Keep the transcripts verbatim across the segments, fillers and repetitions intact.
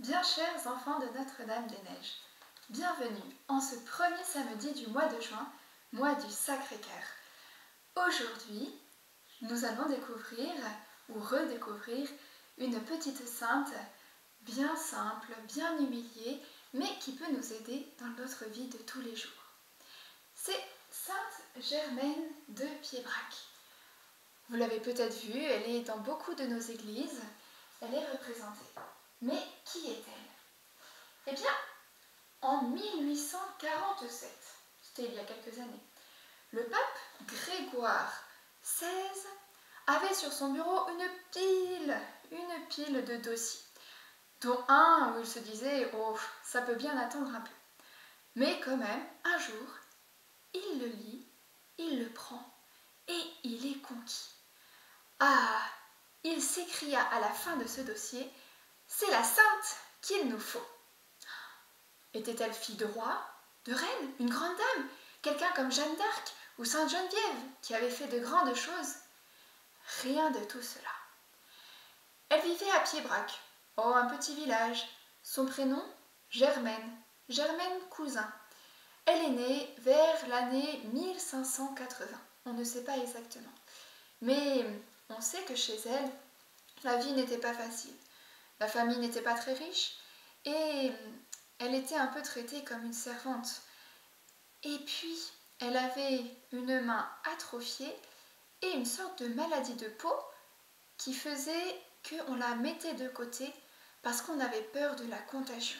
Bien chers enfants de Notre-Dame-des-Neiges, bienvenue en ce premier samedi du mois de juin, mois du Sacré-Cœur. Aujourd'hui, nous allons découvrir ou redécouvrir une petite sainte bien simple, bien humiliée, mais qui peut nous aider dans notre vie de tous les jours. C'est Sainte Germaine de Piébrac. Vous l'avez peut-être vue, elle est dans beaucoup de nos églises, elle est représentée. Mais qui est-elle? Eh bien, en mille huit cent quarante-sept, c'était il y a quelques années, le pape Grégoire seize avait sur son bureau une pile, une pile de dossiers, dont un où il se disait « Oh, ça peut bien attendre un peu ». Mais quand même, un jour, il le lit, il le prend et il est conquis. Ah, il s'écria à la fin de ce dossier « C'est la sainte qu'il nous faut ». Était-elle fille de roi, de reine, une grande dame, quelqu'un comme Jeanne d'Arc ou Sainte Geneviève qui avait fait de grandes choses? Rien de tout cela. Elle vivait à Piébrac, oh, un petit village. Son prénom, Germaine, Germaine Cousin. Elle est née vers l'année mille cinq cent quatre-vingts, on ne sait pas exactement. Mais on sait que chez elle, la vie n'était pas facile. La famille n'était pas très riche et elle était un peu traitée comme une servante. Et puis, elle avait une main atrophiée et une sorte de maladie de peau qui faisait qu'on la mettait de côté parce qu'on avait peur de la contagion.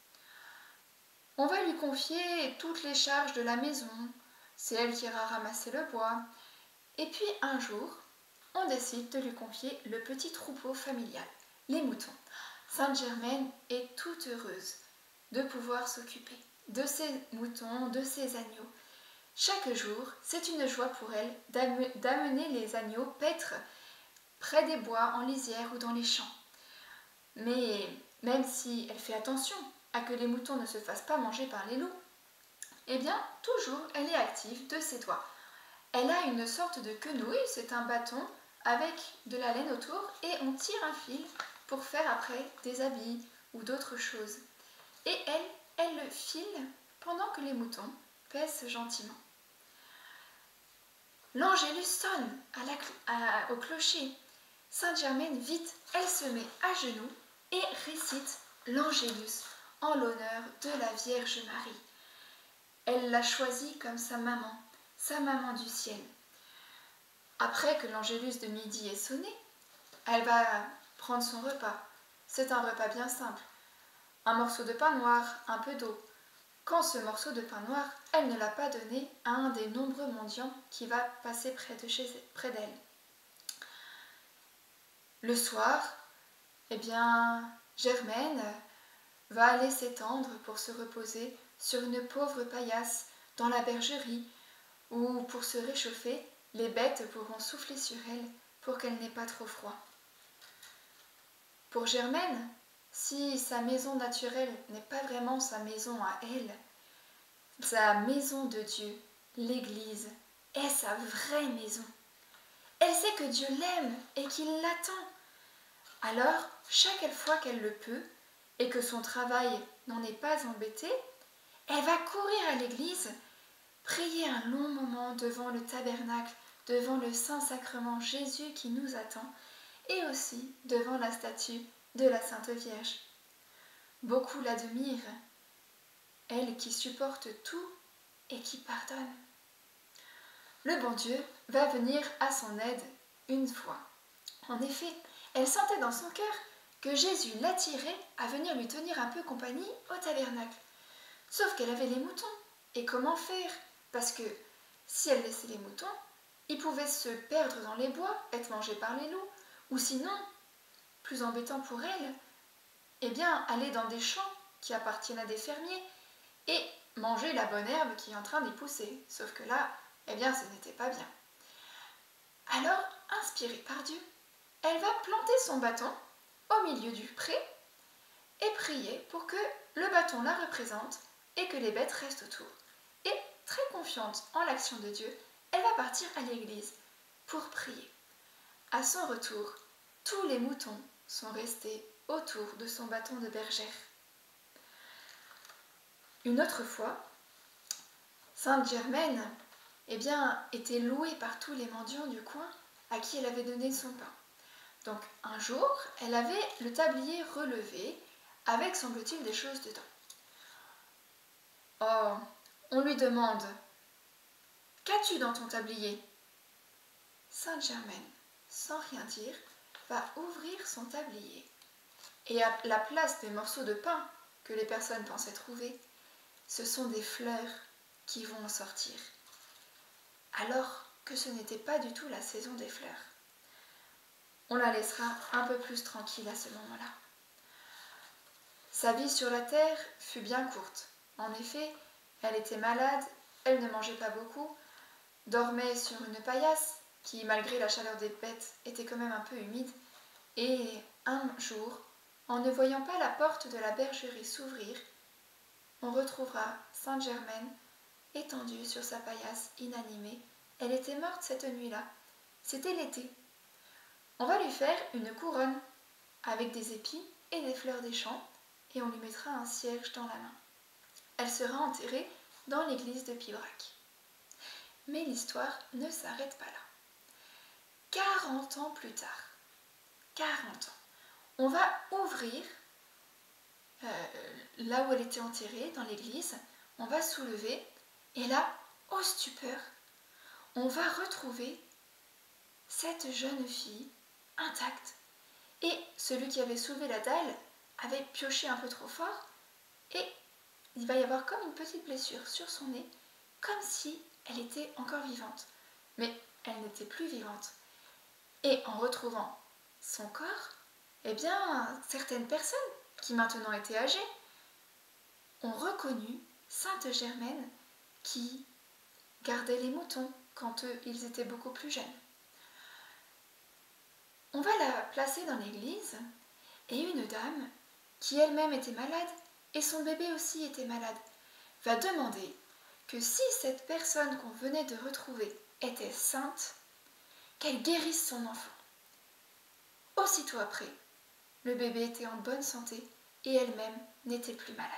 On va lui confier toutes les charges de la maison, c'est elle qui ira ramasser le bois. Et puis un jour, on décide de lui confier le petit troupeau familial, les moutons. Sainte Germaine est toute heureuse de pouvoir s'occuper de ses moutons, de ses agneaux. Chaque jour, c'est une joie pour elle d'amener les agneaux paître près des bois, en lisière ou dans les champs. Mais même si elle fait attention à que les moutons ne se fassent pas manger par les loups, eh bien, toujours elle est active de ses doigts. Elle a une sorte de quenouille, c'est un bâton avec de la laine autour et on tire un fil pour faire après des habits ou d'autres choses. Et elle, elle le file pendant que les moutons paissent gentiment. L'Angélus sonne à la, à, au clocher. Sainte Germaine, vite, elle se met à genoux et récite l'Angélus en l'honneur de la Vierge Marie. Elle l'a choisie comme sa maman, sa maman du ciel. Après que l'Angélus de midi est sonné, elle va prendre son repas. C'est un repas bien simple. Un morceau de pain noir, un peu d'eau. Quand ce morceau de pain noir, elle ne l'a pas donné à un des nombreux mendiants qui va passer près de chez, près d'elle. Le soir, eh bien, Germaine va aller s'étendre pour se reposer sur une pauvre paillasse dans la bergerie où, pour se réchauffer, les bêtes pourront souffler sur elle pour qu'elle n'ait pas trop froid. Pour Germaine, si sa maison naturelle n'est pas vraiment sa maison à elle, sa maison de Dieu, l'Église, est sa vraie maison. Elle sait que Dieu l'aime et qu'il l'attend. Alors, chaque fois qu'elle le peut et que son travail n'en est pas embêté, elle va courir à l'église, prier un long moment devant le tabernacle, devant le Saint-Sacrement Jésus qui nous attend, et aussi devant la statue de la Sainte Vierge. Beaucoup l'admirent, elle qui supporte tout et qui pardonne. Le bon Dieu va venir à son aide une fois. En effet, elle sentait dans son cœur que Jésus l'attirait à venir lui tenir un peu compagnie au tabernacle. Sauf qu'elle avait les moutons. Et comment faire? Parce que si elle laissait les moutons, ils pouvaient se perdre dans les bois, être mangés par les loups, ou sinon, plus embêtant pour elle, eh bien, aller dans des champs qui appartiennent à des fermiers et manger la bonne herbe qui est en train d'y pousser. Sauf que là, eh bien, ce n'était pas bien. Alors, inspirée par Dieu, elle va planter son bâton au milieu du pré et prier pour que le bâton la représente et que les bêtes restent autour. Et, très confiante en l'action de Dieu, elle va partir à l'église pour prier. À son retour, tous les moutons sont restés autour de son bâton de bergère. Une autre fois, Sainte Germaine eh bien, était louée par tous les mendiants du coin à qui elle avait donné son pain. Donc un jour, elle avait le tablier relevé avec, semble-t-il, des choses dedans. Oh, on lui demande « Qu'as-tu dans ton tablier ?» Sainte Germaine, sans rien dire, va ouvrir son tablier. Et à la place des morceaux de pain que les personnes pensaient trouver, ce sont des fleurs qui vont en sortir. Alors que ce n'était pas du tout la saison des fleurs. On la laissera un peu plus tranquille à ce moment-là. Sa vie sur la terre fut bien courte. En effet, elle était malade, elle ne mangeait pas beaucoup, dormait sur une paillasse qui, malgré la chaleur des bêtes, était quand même un peu humide. Et un jour, en ne voyant pas la porte de la bergerie s'ouvrir, on retrouvera Sainte Germaine étendue sur sa paillasse inanimée. Elle était morte cette nuit-là. C'était l'été. On va lui faire une couronne avec des épis et des fleurs des champs et on lui mettra un cierge dans la main. Elle sera enterrée dans l'église de Pibrac. Mais l'histoire ne s'arrête pas là. quarante ans plus tard, quarante ans, on va ouvrir euh, là où elle était enterrée, dans l'église, on va soulever et là, ô stupeur, on va retrouver cette jeune fille intacte. Et celui qui avait soulevé la dalle avait pioché un peu trop fort et il va y avoir comme une petite blessure sur son nez, comme si elle était encore vivante. Mais elle n'était plus vivante. Et en retrouvant son corps, eh bien, certaines personnes, qui maintenant étaient âgées, ont reconnu Sainte Germaine qui gardait les moutons quand eux, ils étaient beaucoup plus jeunes. On va la placer dans l'église et une dame, qui elle-même était malade et son bébé aussi était malade, va demander que si cette personne qu'on venait de retrouver était sainte, qu'elle guérisse son enfant. Aussitôt après, le bébé était en bonne santé et elle-même n'était plus malade.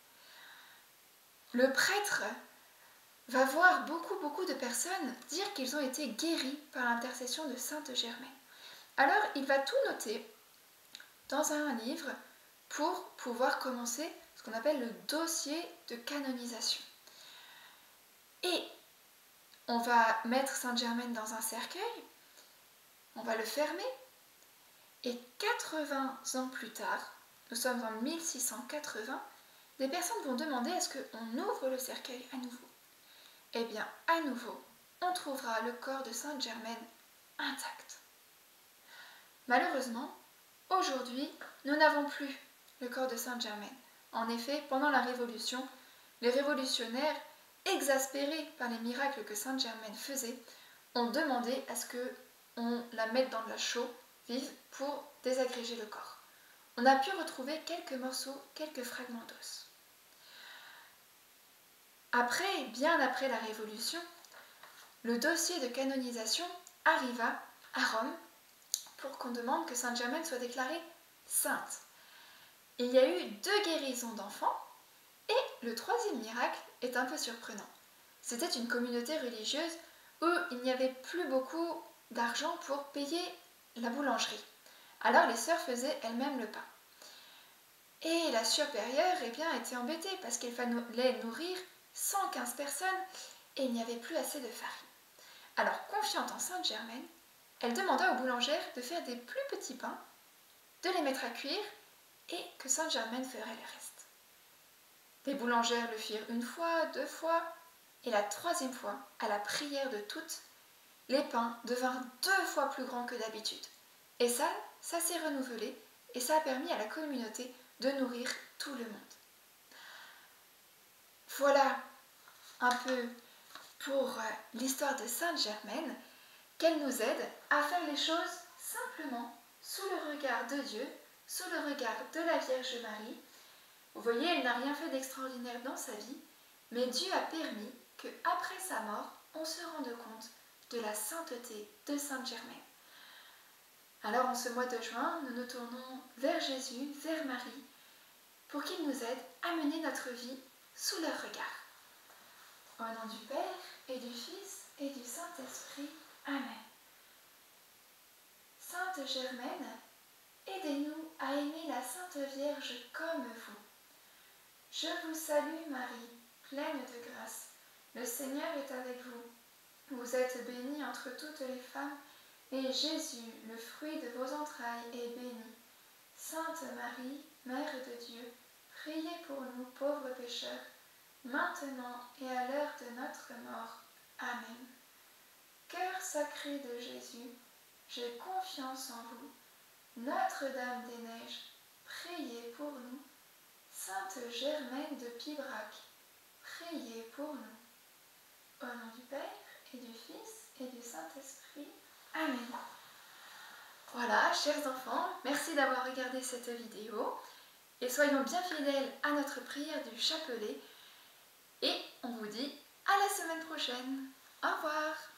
Le prêtre va voir beaucoup beaucoup de personnes dire qu'ils ont été guéris par l'intercession de Sainte Germaine. Alors il va tout noter dans un livre pour pouvoir commencer ce qu'on appelle le dossier de canonisation. Et on va mettre Sainte Germaine dans un cercueil, on va le fermer, et quatre-vingts ans plus tard, nous sommes en mille six cent quatre-vingts, des personnes vont demander à ce qu'on ouvre le cercueil à nouveau. Eh bien, à nouveau, on trouvera le corps de Sainte Germaine intact. Malheureusement, aujourd'hui, nous n'avons plus le corps de Sainte Germaine. En effet, pendant la Révolution, les révolutionnaires, exaspérés par les miracles que Sainte Germaine faisait, ont demandé à ce qu'on la mette dans de la chaux vive pour désagréger le corps. On a pu retrouver quelques morceaux, quelques fragments d'os. Après, bien après la Révolution, le dossier de canonisation arriva à Rome pour qu'on demande que Sainte Germaine soit déclarée sainte. Il y a eu deux guérisons d'enfants et le troisième miracle est un peu surprenant. C'était une communauté religieuse où il n'y avait plus beaucoup d'argent pour payer la boulangerie. Alors les sœurs faisaient elles-mêmes le pain. Et la supérieure eh bien, était embêtée parce qu'il fallait nourrir cent quinze personnes et il n'y avait plus assez de farine. Alors, confiante en Sainte Germaine, elle demanda aux boulangères de faire des plus petits pains, de les mettre à cuire et que Sainte Germaine ferait le reste. Les boulangères le firent une fois, deux fois, et la troisième fois, à la prière de toutes, les pains devinrent deux fois plus grands que d'habitude. Et ça, ça s'est renouvelé et ça a permis à la communauté de nourrir tout le monde. Voilà un peu pour l'histoire de Sainte Germaine, qu'elle nous aide à faire les choses simplement sous le regard de Dieu, sous le regard de la Vierge Marie. Vous voyez, elle n'a rien fait d'extraordinaire dans sa vie, mais Dieu a permis qu'après sa mort, on se rende compte de la sainteté de Sainte Germaine. Alors en ce mois de juin, nous nous tournons vers Jésus, vers Marie, pour qu'il nous aide à mener notre vie sous leur regard. Au nom du Père, et du Fils, et du Saint-Esprit. Amen. Sainte Germaine, aidez-nous à aimer la Sainte Vierge comme vous. Je vous salue Marie, pleine de grâce. Le Seigneur est avec vous. Vous êtes bénie entre toutes les femmes, et Jésus, le fruit de vos entrailles, est béni. Sainte Marie, Mère de Dieu, priez pour nous pauvres pécheurs, maintenant et à l'heure de notre mort. Amen. Cœur sacré de Jésus, j'ai confiance en vous. Notre-Dame des Neiges, priez pour nous. Sainte Germaine de Pibrac, priez pour nous. Au nom du Père, et du Fils, et du Saint-Esprit. Amen. Voilà, chers enfants, merci d'avoir regardé cette vidéo. Et soyons bien fidèles à notre prière du chapelet. Et on vous dit à la semaine prochaine. Au revoir.